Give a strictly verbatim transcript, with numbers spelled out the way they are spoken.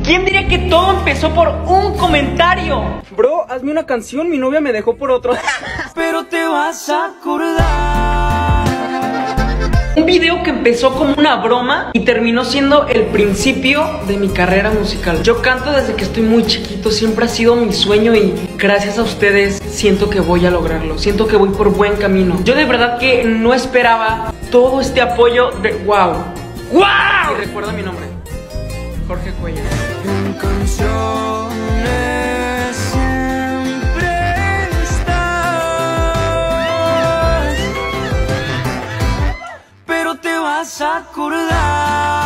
¿Quién diría que todo empezó por un comentario? Bro, hazme una canción, mi novia me dejó por otro. Pero te vas a acordar. Un video que empezó como una broma y terminó siendo el principio de mi carrera musical. Yo canto desde que estoy muy chiquito, siempre ha sido mi sueño y gracias a ustedes siento que voy a lograrlo. Siento que voy por buen camino. Yo de verdad que no esperaba todo este apoyo de... ¡Wow! ¡Wow! Y recuerda mi nombre, Jorge Cuellar. En canciones siempre estás, pero te vas a acordar.